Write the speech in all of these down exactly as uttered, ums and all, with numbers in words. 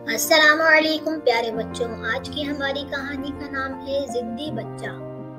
السلام علیکم پیارے بچوں، آج کی ہماری کہانی کا نام ہے ضدی بچہ۔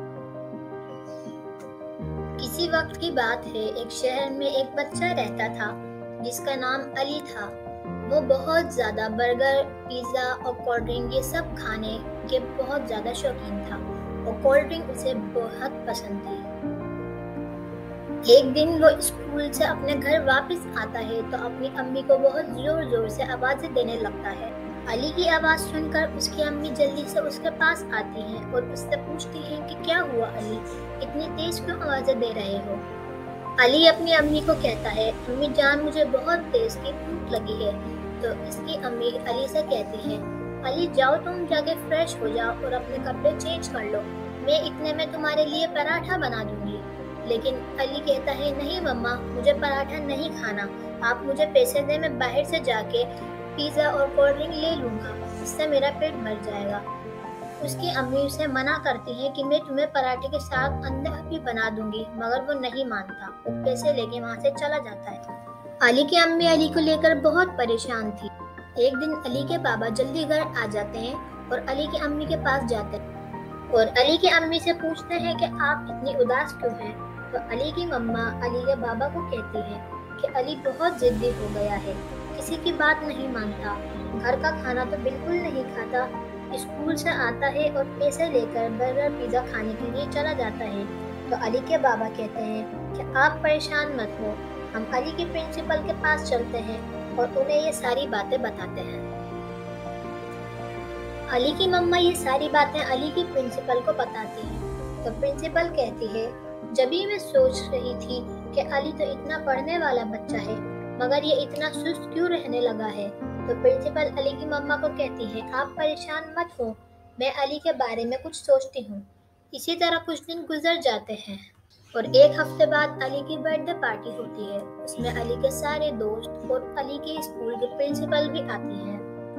کسی وقت کی بات ہے، ایک شہر میں ایک بچہ رہتا تھا جس کا نام علی تھا۔ وہ بہت زیادہ برگر، پیزا اور کولڈ ڈرنک یہ سب کھانے کے بہت زیادہ شوقین تھا اور کولڈ ڈرنک اسے بہت پسند تھی۔ ایک دن وہ اسکول سے اپنے گھر واپس آتا ہے تو اپنی امی کو بہت زور زور سے آوازیں دینے لگتا ہے۔ علی کی آواز سن کر اس کی امی جلدی سے اس کے پاس آتی ہیں اور اس سے پوچھتی ہیں کہ کیا ہوا علی، اتنی تیز کیوں آوازیں دے رہے ہو؟ علی اپنی امی کو کہتا ہے، امی جان مجھے بہت تیز کی بھوک لگی ہے۔ تو اس کی امی علی سے کہتی ہے، علی جاؤ تم جا کے فریش ہو جاؤ اور اپنے کپڑے چینج کر لو، میں اتنے میں تمہارے لیے پراٹھا بنا دوں گی۔ لیکن علی کہتا ہے، نہیں مما مجھے پراٹھا نہیں کھانا، آپ مجھے پیسے دیں، میں باہر سے جا کے پیزا اور کولڈ ڈرنک لے لوں گا، اس سے میرا پیٹ بھر جائے گا۔ اس کی امی اسے منع کرتی ہے کہ میں تمہیں پراٹھے کے ساتھ انڈا بھی بنا دوں گی، مگر وہ نہیں مانتا، وہ پیسے لے کے وہاں سے چلا جاتا ہے۔ علی کی امی علی کو لے کر بہت پریشان تھی۔ ایک دن علی کے بابا جلدی گھر آ جاتے ہیں اور علی کی امی کے پاس جاتے ہیں اور علی کی امی سے پوچھتے ہیں کہ آپ اتنی اداس کیوں ہیں؟ تو علی کی مما علی کے بابا کو کہتی ہے کہ علی بہت ضدی ہو گیا ہے، کسی کی بات نہیں مانتا، گھر کا کھانا تو بالکل نہیں کھاتا، اسکول سے آتا ہے اور پیسے لے کر برگر پیزا کھانے کے لیے چلا جاتا ہے۔ تو علی کے بابا کہتے ہیں کہ آپ پریشان مت ہو، ہم علی کے پرنسپل کے پاس چلتے ہیں اور انہیں یہ ساری باتیں بتاتے ہیں۔ علی کی مما یہ ساری باتیں علی کی پرنسپل کو بتاتی ہیں تو پرنسپل کہتی ہے، جبھی میں سوچ رہی تھی کہ علی تو اتنا پڑھنے والا بچہ ہے مگر یہ اتنا سست کیوں رہنے لگا ہے۔ تو پرنسپل علی کی مما کو کہتی ہے، آپ پریشان مت ہو، میں علی کے بارے میں کچھ سوچتی ہوں۔ اسی طرح کچھ دن گزر جاتے ہیں اور ایک ہفتے بعد علی کی برتھ ڈے پارٹی ہوتی ہے۔ اس میں علی کے سارے دوست اور علی کے اسکول کے پرنسپل بھی آتی ہیں۔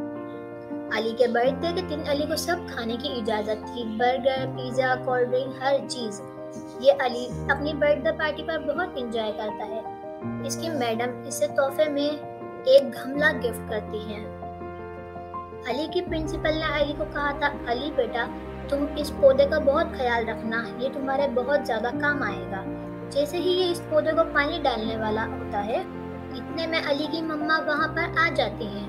علی کے برتھ ڈے کے دن علی کو سب کھانے کی اجازت تھی، برگر، پیزا، کولڈ ڈرنک، ہر چیز۔ یہ علی اپنی برتھ ڈے پارٹی پر بہت انجوائے کرتا ہے۔ اس کی میڈم اسے تحفے میں ایک گملہ گفٹ کرتی ہیں۔ علی کی پرنسپل نے علی کو کہا تھا، علی بیٹا تم اس پودے کا بہت خیال رکھنا، یہ تمہارے بہت زیادہ کام آئے گا۔ جیسے ہی یہ اس پودے کو پانی ڈالنے والا ہوتا ہے، اتنے میں علی کی مما وہاں پر آ جاتی ہیں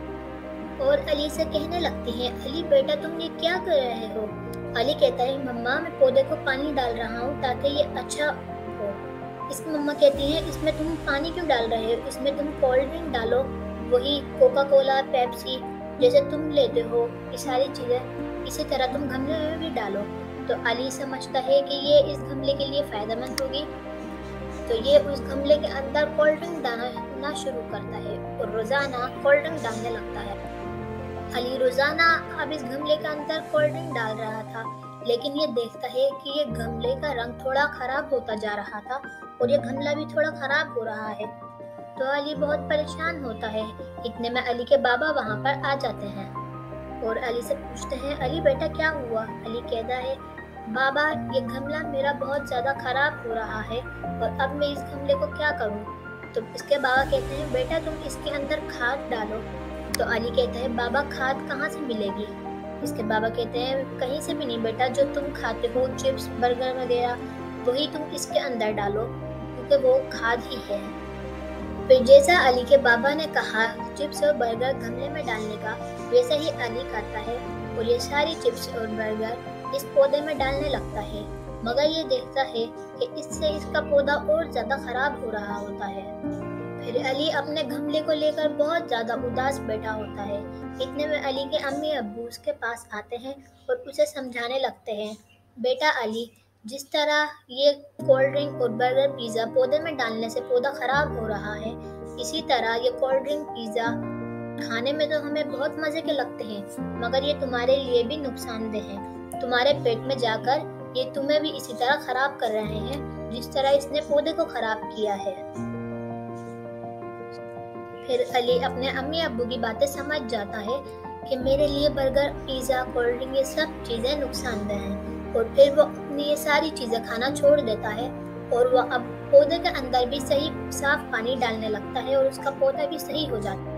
اور علی سے کہنے لگتی ہیں، علی بیٹا تم یہ کیا کر رہے ہو؟ علی کہتا ہے، مما میں پودے کو پانی ڈال رہا ہوں تاکہ یہ اچھا ہو۔ اس کی مما کہتی ہیں، اس میں تم پانی کیوں ڈال رہے ہو؟ اس میں تم کولڈ ڈرنک ڈالو، وہی کوکا کولا، پیپسی جیسے تم لیتے ہو، یہ ساری چیزیں اسی طرح تم گملے میں بھی ڈالو۔ تو علی سمجھتا ہے کہ یہ اس گملے کے لیے فائدہ مند ہوگی، تو یہ اس گملے کے اندر کولڈ ڈرنک ڈالنا شروع کرتا ہے اور روزانہ کولڈ ڈرنک ڈالنے لگتا ہے۔ علی روزانہ اب اس گملے کے اندر کولڈ ڈرنک ڈال رہا تھا، لیکن یہ دیکھتا ہے کہ یہ گملے کا رنگ تھوڑا خراب ہوتا جا رہا تھا اور یہ گملہ بھی تھوڑا خراب ہو رہا ہے۔ تو علی بہت پریشان ہوتا ہے۔ اتنے میں علی کے بابا وہاں پر آ جاتے ہیں اور علی سے پوچھتے ہیں، علی بیٹا کیا ہوا؟ علی کہتا ہے، بابا یہ گملہ میرا بہت زیادہ خراب ہو رہا ہے اور اب میں اس گملے کو کیا کروں؟ تو اس کے بابا کہتے ہیں، بیٹا تم اس کے اندر کھاد ڈالو۔ تو علی کہتا ہے، بابا کھاد کہاں سے ملے گی؟ اس کے بابا کہتے ہیں، کہیں سے بھی نہیں بیٹا، جو تم کھاتے ہو چپس، برگر وغیرہ، وہی تم اس کے اندر ڈالو کیونکہ وہ کھاد ہی ہے۔ پھر جیسا علی کے بابا نے کہا چپس اور برگر گملے میں ڈالنے کا، ویسا ہی علی کرتا ہے اور یہ ساری چپس اور برگر اس پودے میں ڈالنے لگتا ہے، مگر یہ دیکھتا ہے کہ اس سے اس کا پودا اور زیادہ خراب ہو رہا ہوتا ہے۔ پھر علی اپنے گملے کو لے کر بہت زیادہ اداس بیٹھا ہوتا ہے۔ اتنے میں علی کے امی ابو اس کے پاس آتے ہیں اور اسے سمجھانے لگتے ہیں، بیٹا علی جس طرح یہ کولڈ ڈرنک اور برگر پیزا پودے میں ڈالنے سے پودا خراب ہو رہا ہے، اسی طرح یہ کولڈ ڈرنک پیزا کھانے میں تو ہمیں بہت مزے کے لگتے ہیں مگر یہ تمہارے لیے بھی نقصان دہ ہیں، تمہارے پیٹ میں جا کر یہ تمہیں بھی اسی طرح خراب کر رہے ہیں جس طرح اس نے پودے کو خراب کیا ہے۔ پھر علی اپنے امی ابو کی باتیں سمجھ جاتا ہے کہ میرے لیے برگر، پیزا، کولڈ ڈرنک یہ سب چیزیں نقصان دہ ہیں اور پھر وہ اپنی یہ ساری چیزیں کھانا چھوڑ دیتا ہے اور وہ اب پودے کے اندر بھی صحیح صاف پانی ڈالنے لگتا ہے اور اس کا پودا بھی صحیح ہو جاتا ہے۔